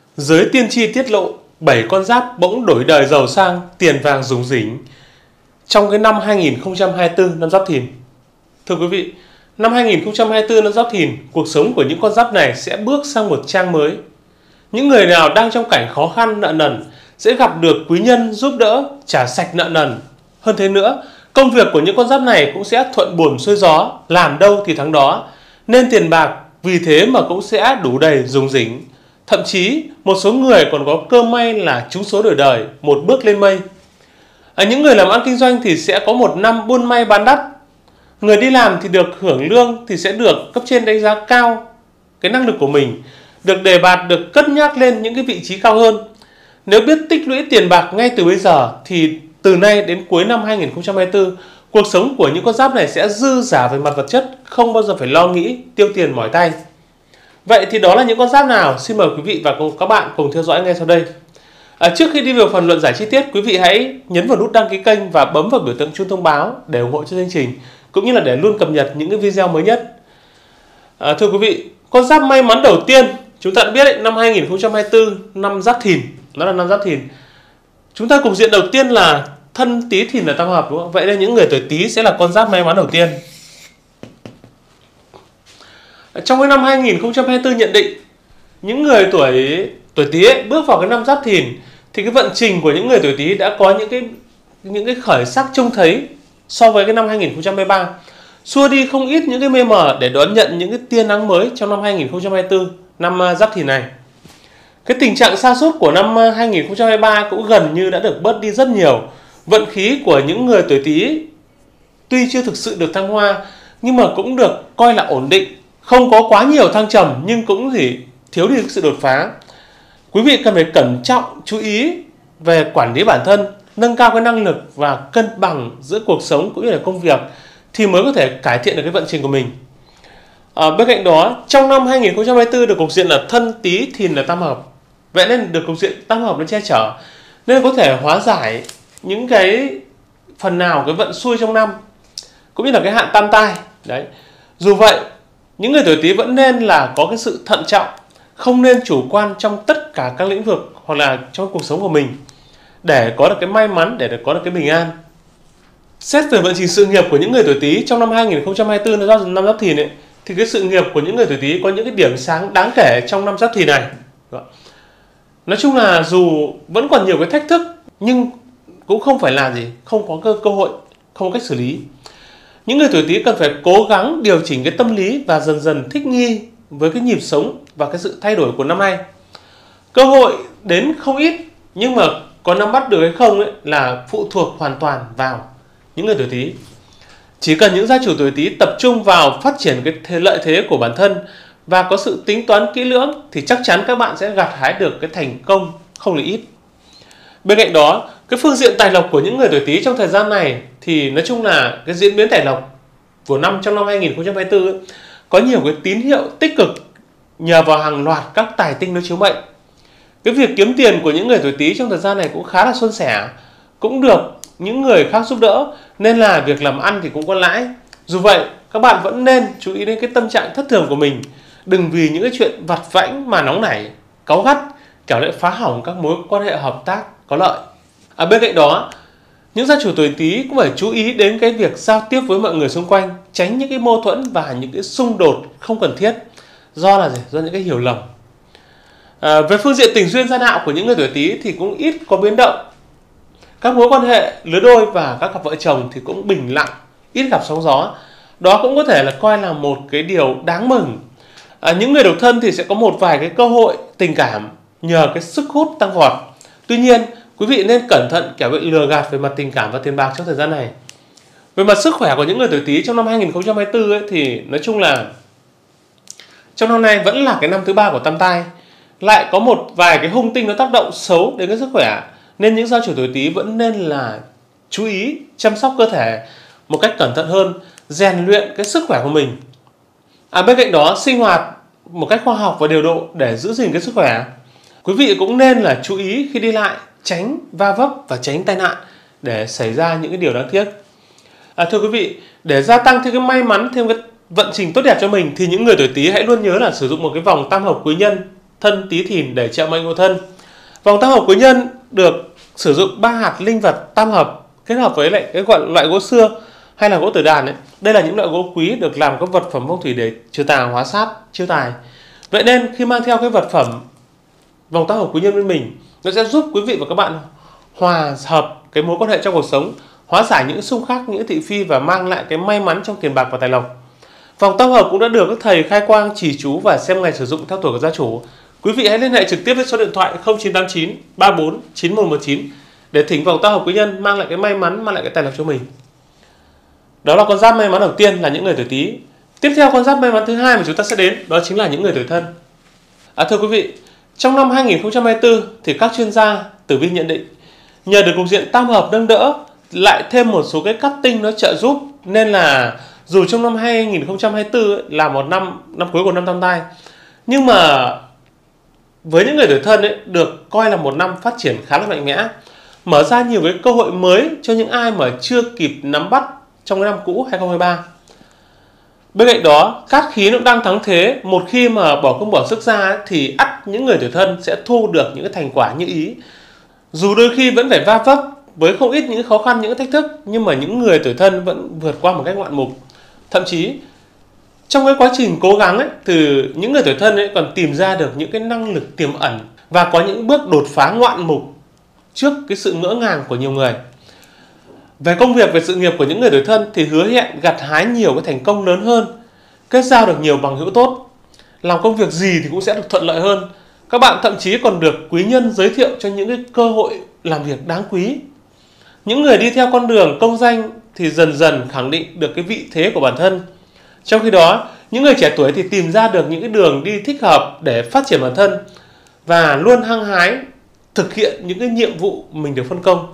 Giới tiên tri tiết lộ 7 con giáp bỗng đổi đời giàu sang, tiền vàng rủng rỉnh trong cái năm 2024 năm Giáp Thìn. Thưa quý vị, năm 2024 năm Giáp Thìn, cuộc sống của những con giáp này sẽ bước sang một trang mới. Những người nào đang trong cảnh khó khăn nợ nần sẽ gặp được quý nhân giúp đỡ trả sạch nợ nần. Hơn thế nữa, công việc của những con giáp này cũng sẽ thuận buồm xuôi gió, làm đâu thì thắng đó, nên tiền bạc vì thế mà cũng sẽ đủ đầy rủng rỉnh. Thậm chí một số người còn có cơ may là trúng số đổi đời, một bước lên mây. Những người làm ăn kinh doanh thì sẽ có một năm buôn may bán đắt. Người đi làm thì được hưởng lương thì sẽ được cấp trên đánh giá cao cái năng lực của mình, được đề bạt, được cất nhắc lên những cái vị trí cao hơn. Nếu biết tích lũy tiền bạc ngay từ bây giờ thì từ nay đến cuối năm 2024, cuộc sống của những con giáp này sẽ dư giả về mặt vật chất, không bao giờ phải lo nghĩ tiêu tiền mỏi tay. Vậy thì đó là những con giáp nào? Xin mời quý vị và các bạn cùng theo dõi ngay sau đây. Trước khi đi vào phần luận giải chi tiết, quý vị hãy nhấn vào nút đăng ký kênh và bấm vào biểu tượng chuông thông báo để ủng hộ cho chương trình, cũng như là để luôn cập nhật những cái video mới nhất. Thưa quý vị, con giáp may mắn đầu tiên chúng ta đã biết năm 2024 năm Giáp Thìn, nó là năm Giáp Thìn. Chúng ta cục diện đầu tiên là Thân, Tý, Thìn là tam hợp, đúng không? Vậy nên những người tuổi Tý sẽ là con giáp may mắn đầu tiên. Trong cái năm 2024 nhận định những người tuổi Tý bước vào cái năm Giáp Thìn thì cái vận trình của những người tuổi Tý đã có những cái khởi sắc trông thấy so với cái năm 2023, xua đi không ít những cái mê mờ để đón nhận những cái tia nắng mới trong năm 2024 năm Giáp Thìn này. Cái tình trạng sa sút của năm 2023 cũng gần như đã được bớt đi rất nhiều. Vận khí của những người tuổi Tý tuy chưa thực sự được thăng hoa nhưng mà cũng được coi là ổn định, không có quá nhiều thăng trầm nhưng cũng thiếu đi sự đột phá. Quý vị cần phải cẩn trọng chú ý về quản lý bản thân, nâng cao cái năng lực và cân bằng giữa cuộc sống cũng như là công việc thì mới có thể cải thiện được cái vận trình của mình. Bên cạnh đó, trong năm 2024 được cục diện là Thân, Tý, Thìn là tam hợp. Vậy nên được cục diện tam hợp nó che chở, nên có thể hóa giải những cái phần nào cái vận xui trong năm, cũng như là cái hạn tam tai. Đấy. Dù vậy, những người tuổi Tý vẫn nên là có cái sự thận trọng, không nên chủ quan trong tất cả các lĩnh vực hoặc là trong cuộc sống của mình để có được cái may mắn, để có được cái bình an. Xét về vận trình sự nghiệp của những người tuổi Tý trong năm 2024 năm Giáp Thìn ấy, thì cái sự nghiệp của những người tuổi Tý có những cái điểm sáng đáng kể trong năm Giáp Thìn này. Nói chung là dù vẫn còn nhiều cái thách thức nhưng cũng không phải là không có cơ hội, không có cách xử lý. Những người tuổi Tý cần phải cố gắng điều chỉnh cái tâm lý và dần dần thích nghi với cái nhịp sống và cái sự thay đổi của năm nay. Cơ hội đến không ít nhưng mà có nắm bắt được hay không ấy là phụ thuộc hoàn toàn vào những người tuổi Tý. Chỉ cần những gia chủ tuổi Tý tập trung vào phát triển cái lợi thế của bản thân và có sự tính toán kỹ lưỡng thì chắc chắn các bạn sẽ gặt hái được cái thành công không là ít. Bên cạnh đó, cái phương diện tài lộc của những người tuổi Tý trong thời gian này thì nói chung là cái diễn biến tài lộc của trong năm 2024 ấy, có nhiều cái tín hiệu tích cực nhờ vào hàng loạt các tài tinh đối chiếu mệnh. Cái việc kiếm tiền của những người tuổi Tý trong thời gian này cũng khá là suôn sẻ, cũng được những người khác giúp đỡ, nên là việc làm ăn thì cũng có lãi. Dù vậy, các bạn vẫn nên chú ý đến cái tâm trạng thất thường của mình, đừng vì những cái chuyện vặt vãnh mà nóng nảy, cáu gắt, kẻo lại phá hỏng các mối quan hệ hợp tác có lợi. Bên cạnh đó, những gia chủ tuổi Tý cũng phải chú ý đến cái việc giao tiếp với mọi người xung quanh, tránh những cái mâu thuẫn và những cái xung đột không cần thiết do những cái hiểu lầm. Về phương diện tình duyên gia đạo của những người tuổi Tý thì cũng ít có biến động. Các mối quan hệ lứa đôi và các cặp vợ chồng thì cũng bình lặng, ít gặp sóng gió. Đó cũng có thể là coi là một cái điều đáng mừng. Những người độc thân thì sẽ có một vài cái cơ hội tình cảm nhờ cái sức hút tăng vọt. Tuy nhiên, quý vị nên cẩn thận kẻo bị lừa gạt về mặt tình cảm và tiền bạc trong thời gian này. Về mặt sức khỏe của những người tuổi Tý trong năm 2024 ấy, thì nói chung là trong năm nay vẫn là cái năm thứ 3 của tam tai, lại có một vài cái hung tinh nó tác động xấu đến cái sức khỏe, nên những gia chủ tuổi Tý vẫn nên là chú ý chăm sóc cơ thể một cách cẩn thận hơn, rèn luyện cái sức khỏe của mình. Bên cạnh đó, sinh hoạt một cách khoa học và điều độ để giữ gìn cái sức khỏe. Quý vị cũng nên là chú ý khi đi lại, tránh va vấp và tránh tai nạn để xảy ra những cái điều đáng tiếc. Thưa quý vị, để gia tăng thêm cái may mắn, thêm cái vận trình tốt đẹp cho mình thì những người tuổi Tý hãy luôn nhớ là sử dụng một cái vòng tam hợp quý nhân Thân, Tý, Thìn để trợ mệnh hộ thân. Vòng tam hợp quý nhân được sử dụng 3 hạt linh vật tam hợp kết hợp với lại cái loại gỗ xưa hay là gỗ tử đàn ấy. Đây là những loại gỗ quý được làm các vật phẩm phong thủy để trừ tà hóa sát, chiêu tài. Vậy nên khi mang theo cái vật phẩm vòng tam hợp quý nhân bên mình, nó sẽ giúp quý vị và các bạn hòa hợp cái mối quan hệ trong cuộc sống, hóa giải những xung khắc, những thị phi và mang lại cái may mắn trong tiền bạc và tài lộc. Vòng tam hợp cũng đã được các thầy khai quang, chỉ chú và xem ngày sử dụng theo tuổi của gia chủ. Quý vị hãy liên hệ trực tiếp với số điện thoại 0989 34 9119 để thỉnh vòng tam hợp quý nhân mang lại cái may mắn, mang lại cái tài lộc cho mình. Đó là con giáp may mắn đầu tiên là những người tuổi Tý. Tiếp theo con giáp may mắn thứ hai mà chúng ta sẽ đến đó chính là những người tuổi Thân. Thưa quý vị, trong năm 2024 thì các chuyên gia tử vi nhận định nhờ được cục diện tam hợp nâng đỡ lại thêm một số cái cát tinh nó trợ giúp nên là dù trong năm 2024 là một năm cuối của năm Tam Tai, nhưng mà với những người tuổi Thân ấy, được coi là một năm phát triển khá là mạnh mẽ, mở ra nhiều cái cơ hội mới cho những ai mà chưa kịp nắm bắt trong cái năm cũ 2023. Bên cạnh đó, cát khí nó đang thắng thế, một khi mà bỏ công bỏ sức ra ấy, thì ắt những người tuổi Thân sẽ thu được những cái thành quả như ý. Dù đôi khi vẫn phải va vấp với không ít những khó khăn, những thách thức, nhưng mà những người tuổi Thân vẫn vượt qua một cách ngoạn mục. Thậm chí trong cái quá trình cố gắng ấy, từ những người tuổi Thân ấy còn tìm ra được những cái năng lực tiềm ẩn và có những bước đột phá ngoạn mục trước cái sự ngỡ ngàng của nhiều người. Về công việc, về sự nghiệp của những người tuổi Thân thì hứa hẹn gặt hái nhiều cái thành công lớn hơn, kết giao được nhiều bằng hữu tốt, làm công việc gì thì cũng sẽ được thuận lợi hơn. Các bạn thậm chí còn được quý nhân giới thiệu cho những cái cơ hội làm việc đáng quý. Những người đi theo con đường công danh thì dần dần khẳng định được cái vị thế của bản thân. Trong khi đó, những người trẻ tuổi thì tìm ra được những cái đường đi thích hợp để phát triển bản thân và luôn hăng hái thực hiện những cái nhiệm vụ mình được phân công.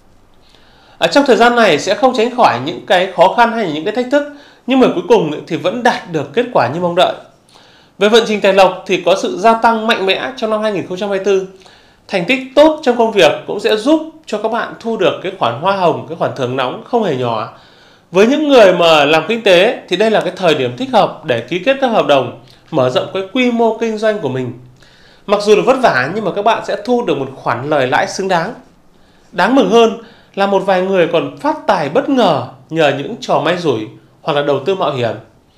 Trong thời gian này sẽ không tránh khỏi những cái khó khăn hay những cái thách thức, nhưng mà cuối cùng thì vẫn đạt được kết quả như mong đợi. Về vận trình tài lộc thì có sự gia tăng mạnh mẽ trong năm 2024. Thành tích tốt trong công việc cũng sẽ giúp cho các bạn thu được cái khoản hoa hồng, cái khoản thưởng nóng không hề nhỏ. Với những người mà làm kinh tế thì đây là cái thời điểm thích hợp để ký kết các hợp đồng, mở rộng cái quy mô kinh doanh của mình. Mặc dù là vất vả nhưng mà các bạn sẽ thu được một khoản lời lãi xứng đáng. Đáng mừng hơn là một vài người còn phát tài bất ngờ nhờ những trò may rủi hoặc là đầu tư mạo hiểm.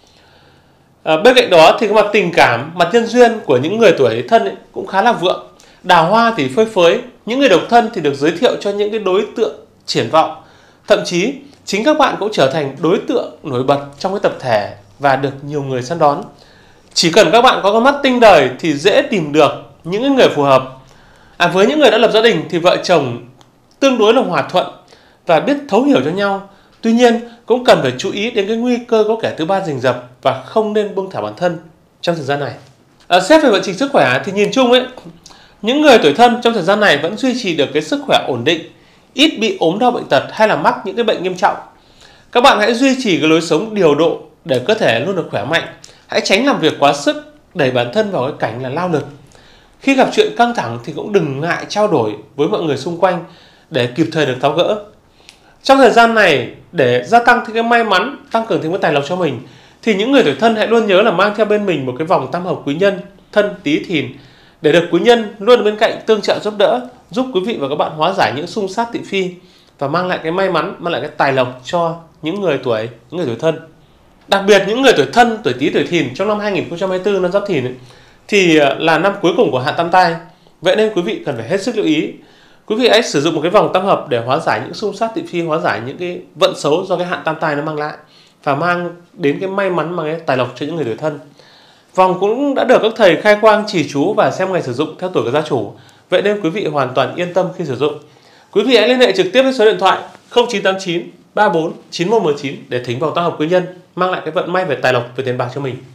Bên cạnh đó thì cái mặt tình cảm, mặt nhân duyên của những người tuổi Thân ấy cũng khá là vượng. Đào hoa thì phơi phới, những người độc thân thì được giới thiệu cho những cái đối tượng triển vọng. Thậm chí chính các bạn cũng trở thành đối tượng nổi bật trong cái tập thể và được nhiều người săn đón. Chỉ cần các bạn có con mắt tinh đời thì dễ tìm được những người phù hợp. Với những người đã lập gia đình thì vợ chồng tương đối là hòa thuận và biết thấu hiểu cho nhau. Tuy nhiên cũng cần phải chú ý đến cái nguy cơ có kẻ thứ ba rình rập và không nên buông thả bản thân trong thời gian này. Xét về vận trình sức khỏe thì nhìn chung ấy, những người tuổi Thân trong thời gian này vẫn duy trì được cái sức khỏe ổn định, ít bị ốm đau bệnh tật hay là mắc những cái bệnh nghiêm trọng. Các bạn hãy duy trì cái lối sống điều độ để cơ thể luôn được khỏe mạnh. Hãy tránh làm việc quá sức, đẩy bản thân vào cái cảnh là lao lực. Khi gặp chuyện căng thẳng thì cũng đừng ngại trao đổi với mọi người xung quanh để kịp thời được tháo gỡ. Trong thời gian này để gia tăng thêm cái may mắn, tăng cường thêm cái tài lộc cho mình thì những người tuổi Thân hãy luôn nhớ là mang theo bên mình một cái vòng tam hợp quý nhân Thân, Tý, Thìn để được quý nhân luôn ở bên cạnh tương trợ giúp đỡ, giúp quý vị và các bạn hóa giải những xung sát thị phi và mang lại cái may mắn, mang lại cái tài lộc cho những người tuổi Thân. Đặc biệt những người tuổi Thân, tuổi Tý, tuổi Thìn trong năm 2024 năm Giáp Thìn ấy, thì là năm cuối cùng của hạn tam tai. Vậy nên quý vị cần phải hết sức lưu ý. Quý vị hãy sử dụng một cái vòng tam hợp để hóa giải những xung sát thị phi, hóa giải những cái vận xấu do cái hạn tam tai nó mang lại và mang đến cái may mắn, mang cái tài lộc cho những người tuổi Thân. Vòng cũng đã được các thầy khai quang, chỉ chú và xem ngày sử dụng theo tuổi của gia chủ. Vậy nên quý vị hoàn toàn yên tâm khi sử dụng. Quý vị hãy liên hệ trực tiếp với số điện thoại 0989 34 9119 để thỉnh vòng tam hợp quý nhân mang lại cái vận may về tài lộc, về tiền bạc cho mình.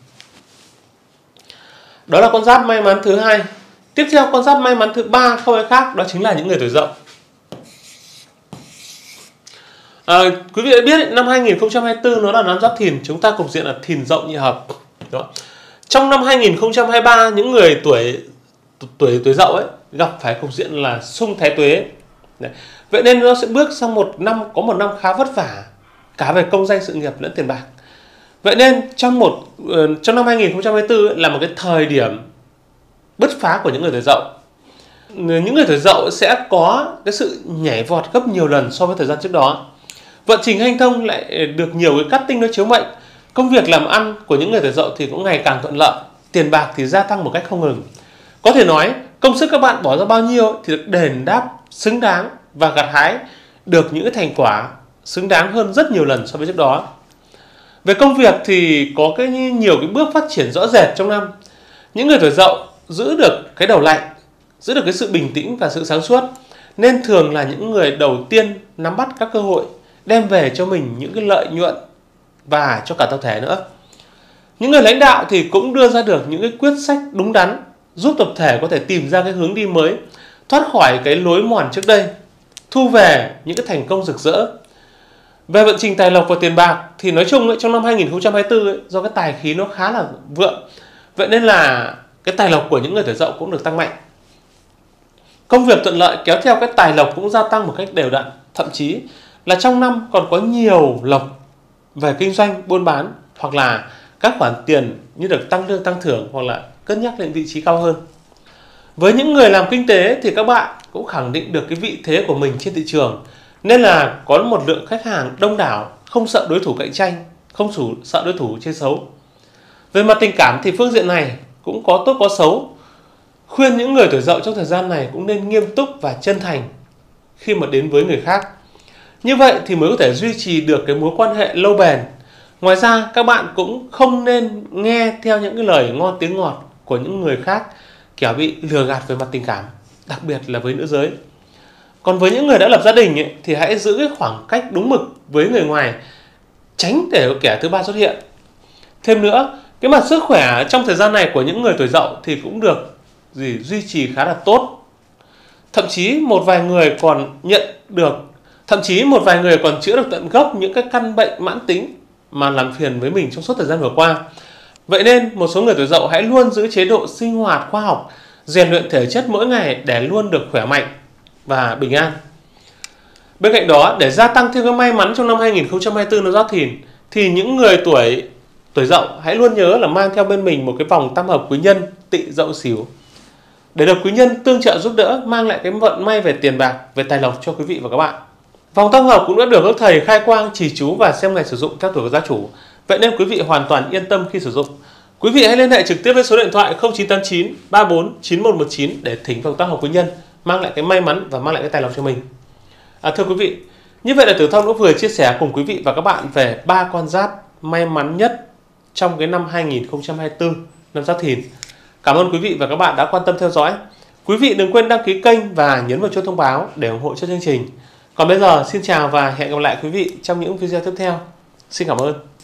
Đó là con giáp may mắn thứ hai. Tiếp theo con giáp may mắn thứ ba không ai khác đó chính là những người tuổi Dậu. Quý vị đã biết năm 2024 nó là năm Giáp Thìn, chúng ta cục diện là Thìn Dậu nhị hợp. Đó. Trong năm 2023 những người tuổi Dậu ấy gặp phải cục diện là xung thái tuế. Đấy. Vậy nên nó sẽ bước sang một năm khá vất vả cả về công danh sự nghiệp lẫn tiền bạc. Vậy nên trong năm 2024 là một cái thời điểm bứt phá của những người tuổi Dậu. Những người tuổi Dậu sẽ có cái sự nhảy vọt gấp nhiều lần so với thời gian trước đó. Vận trình hanh thông lại được nhiều cái cát tinh nó chiếu mệnh. Công việc làm ăn của những người tuổi Dậu thì cũng ngày càng thuận lợi, tiền bạc thì gia tăng một cách không ngừng. Có thể nói công sức các bạn bỏ ra bao nhiêu thì được đền đáp xứng đáng và gặt hái được những cái thành quả xứng đáng hơn rất nhiều lần so với trước đó. Về công việc thì có nhiều cái bước phát triển rõ rệt trong năm. Những người tuổi Dậu giữ được cái đầu lạnh, giữ được cái sự bình tĩnh và sự sáng suốt, nên thường là những người đầu tiên nắm bắt các cơ hội, đem về cho mình những cái lợi nhuận và cho cả tập thể nữa. Những người lãnh đạo thì cũng đưa ra được những cái quyết sách đúng đắn, giúp tập thể có thể tìm ra cái hướng đi mới, thoát khỏi cái lối mòn trước đây, thu về những cái thành công rực rỡ. Về vận trình tài lộc và tiền bạc thì nói chung trong năm 2024 do cái tài khí nó khá là vượng, vậy nên là cái tài lộc của những người tuổi Dậu cũng được tăng mạnh. Công việc thuận lợi kéo theo cái tài lộc cũng gia tăng một cách đều đặn, thậm chí là trong năm còn có nhiều lộc về kinh doanh, buôn bán hoặc là các khoản tiền như được tăng lương, tăng thưởng hoặc là cân nhắc lên vị trí cao hơn. Với những người làm kinh tế thì các bạn cũng khẳng định được cái vị thế của mình trên thị trường, nên là có một lượng khách hàng đông đảo, không sợ đối thủ cạnh tranh, không sợ đối thủ chơi xấu. Về mặt tình cảm thì phương diện này cũng có tốt có xấu. Khuyên những người tuổi Dậu trong thời gian này cũng nên nghiêm túc và chân thành khi mà đến với người khác. Như vậy thì mới có thể duy trì được cái mối quan hệ lâu bền. Ngoài ra các bạn cũng không nên nghe theo những cái lời ngon tiếng ngọt của những người khác, kẻo bị lừa gạt về mặt tình cảm, đặc biệt là với nữ giới. Còn với những người đã lập gia đình thì hãy giữ cái khoảng cách đúng mực với người ngoài, tránh để có kẻ thứ ba xuất hiện. Thêm nữa, cái mặt sức khỏe trong thời gian này của những người tuổi Dậu thì cũng được duy trì khá là tốt. Thậm chí một vài người còn chữa được tận gốc những cái căn bệnh mãn tính mà làm phiền với mình trong suốt thời gian vừa qua. Vậy nên một số người tuổi Dậu hãy luôn giữ chế độ sinh hoạt khoa học, rèn luyện thể chất mỗi ngày để luôn được khỏe mạnh và bình an. Bên cạnh đó, để gia tăng thêm cái may mắn trong năm 2024 nó Giáp Thìn thì những người tuổi Dậu hãy luôn nhớ là mang theo bên mình một cái vòng tam hợp quý nhân Tỵ Dậu Sửu để được quý nhân tương trợ giúp đỡ, mang lại cái vận may về tiền bạc, về tài lộc cho quý vị và các bạn. Vòng tam hợp cũng đã được các thầy khai quang, trì chú và xem ngày sử dụng theo tuổi của gia chủ. Vậy nên quý vị hoàn toàn yên tâm khi sử dụng. Quý vị hãy liên hệ trực tiếp với số điện thoại 0989 34 9119 để thỉnh vòng tam hợp quý nhân, mang lại cái may mắn và mang lại cái tài lộc cho mình. Thưa quý vị, như vậy là Tử Thông đã vừa chia sẻ cùng quý vị và các bạn về 3 con giáp may mắn nhất trong cái năm 2024, năm Giáp Thìn. Cảm ơn quý vị và các bạn đã quan tâm theo dõi. Quý vị đừng quên đăng ký kênh và nhấn vào chuông thông báo để ủng hộ cho chương trình. Còn bây giờ, xin chào và hẹn gặp lại quý vị trong những video tiếp theo. Xin cảm ơn.